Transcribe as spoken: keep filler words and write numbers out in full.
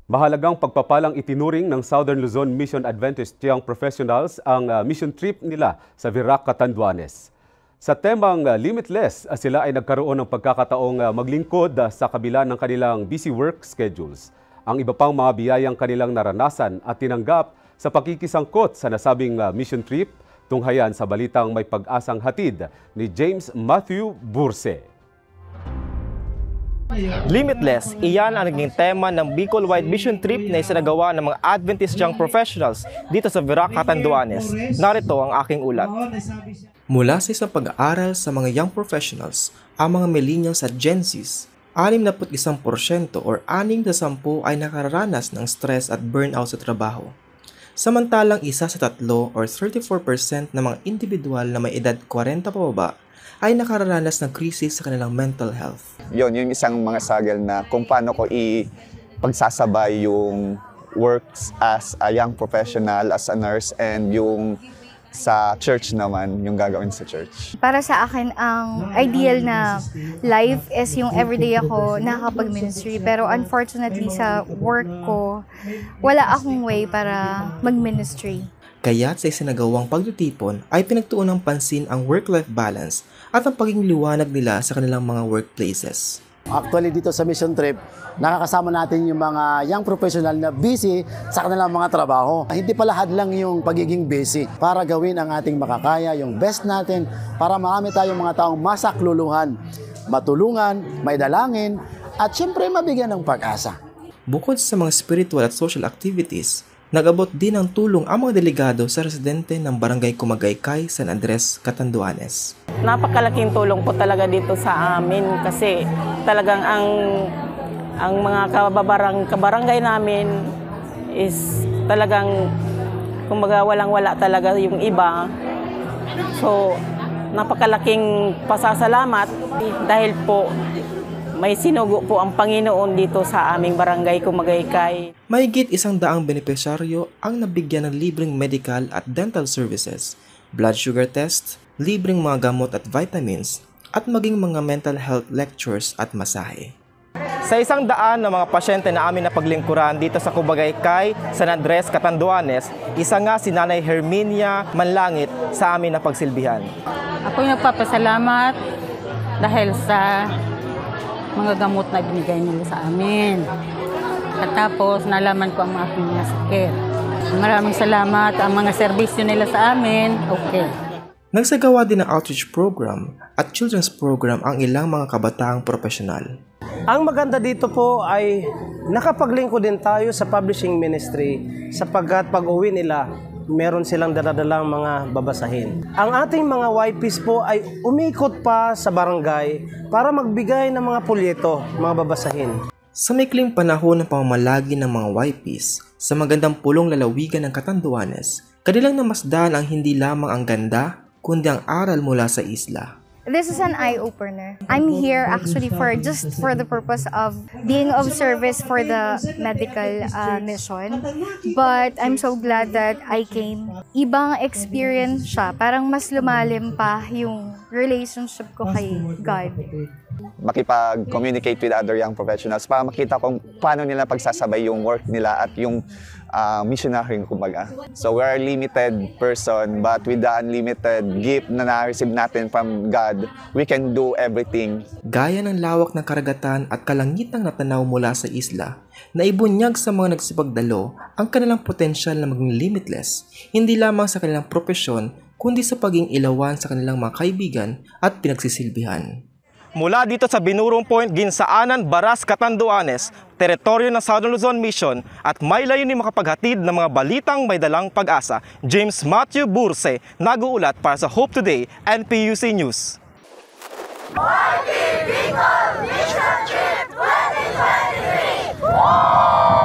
Mahalagang pagpapalang itinuring ng Southern Luzon Mission Adventist Young Professionals ang uh, mission trip nila sa Virac, Catanduanes. Sa temang uh, Limitless, uh, sila ay nagkaroon ng pagkakataong uh, maglingkod uh, sa kabila ng kanilang busy work schedules. Ang iba pang mga biyayang kanilang naranasan at tinanggap sa pakikisangkot sa nasabing uh, mission trip, tunghayan sa balitang may pag-asang hatid ni James Matthew Burse. Limitless, iyan ang naging tema ng Bicol-wide mission trip na isinagawa ng mga Adventist Young Professionals dito sa Virac, Catanduanes. Narito ang aking ulat. Mula sa isang pag-aaral sa mga young professionals, ang mga millennials at Gen Zs, sixty-one percent or six sa ten ay nakararanas ng stress at burnout sa trabaho. Samantalang isa sa tatlo or thirty-four percent ng mga individual na may edad forty pababa ay nakararanas ng krisis sa kanilang mental health. Yun, yung isang mga struggle na kung paano ko ipagsasabay yung works as a young professional, as a nurse, and yung sa church naman, yung gagawin sa church. Para sa akin, ang ideal na life is yung everyday ako nakakapag-ministry. Pero unfortunately sa work ko, wala akong way para mag-ministry. Kaya't sa isinagawang pagtitipon ay pinagtuon ng pansin ang work-life balance at ang pagiging liwanag nila sa kanilang mga workplaces. Actually dito sa mission trip, nakakasama natin yung mga young professional na busy sa kanilang mga trabaho. Hindi pala hadlang yung pagiging busy para gawin ang ating makakaya, yung best natin para marami tayong mga taong masakluluhan, matulungan, maidalangin, at syempre mabigyan ng pag-asa. Bukod sa mga spiritual at social activities, nag-abot din ng tulong ang mga delegado sa residente ng Barangay Kumagaykay, San Andres, Catanduanes. Napakalaking tulong po talaga dito sa amin kasi talagang ang ang mga kababarang kabarangay namin is talagang kumbaga walang-wala talaga yung iba. So napakalaking pasasalamat dahil po may sinugo po ang Panginoon dito sa aming Barangay Kumagaykay. Mahigit isang daang benepisyaryo ang nabigyan ng libreng medical at dental services, blood sugar test, libreng mga gamot at vitamins, at maging mga mental health lectures at masahe. Sa isang daan ng mga pasyente na amin na paglingkuran dito sa Kumagaykay, San Andres, Catanduanes, isa nga si Nanay Herminia Manlangit sa amin na pagsilbihan. Ako'y nagpapasalamat dahil sa mga gamot na binigay nila sa amin. At tapos, nalaman ko ang mga aking mga sakit. Maraming salamat. Ang mga serbisyo nila sa amin, okay. Nagsagawa din ng outreach program at children's program ang ilang mga kabataang profesional. Ang maganda dito po ay nakapaglingkod din tayo sa publishing ministry sapagkat pag-uwi nila, meron silang dadadalang mga babasahin. Ang ating mga Y Ps po ay umikot pa sa barangay para magbigay ng mga pulyeto, mga babasahin. Sa maikling panahon ng pamamalagi ng mga Y Ps sa magandang pulong lalawigan ng Catanduanes, kanilang namasdan ang hindi lamang ang ganda, kundi ang aral mula sa isla. This is an eye-opener. I'm here actually for just for the purpose of being of service for the medical uh, mission. But I'm so glad that I came. Ibang experience siya. Parang mas lumalim pa yung relationship ko kay God. Makipag-communicate with other young professionals para makita kung paano nila pagsasabay yung work nila at yung uh, missionary kumbaga. So we're a limited person but with the unlimited gift na na-receive natin from God, we can do everything. Gaya ng lawak ng karagatan at kalangitang natanaw mula sa isla, na ibunyag sa mga nagsipagdalo ang kanilang potensyal na maging limitless, hindi lamang sa kanilang propesyon, kundi sa paging ilawan sa kanilang mga kaibigan at pinagsisilbihan. Mula dito sa Binurong Point, Ginsaanan, Baras, Catanduanes, teritoryo ng Southern Luzon Mission at may layunin makapaghatid ng mga balitang may dalang pag-asa, James Matthew Burse, nag-uulat para sa Hope Today, N P U C News. Y P Bicol Mission Trip twenty twenty-three!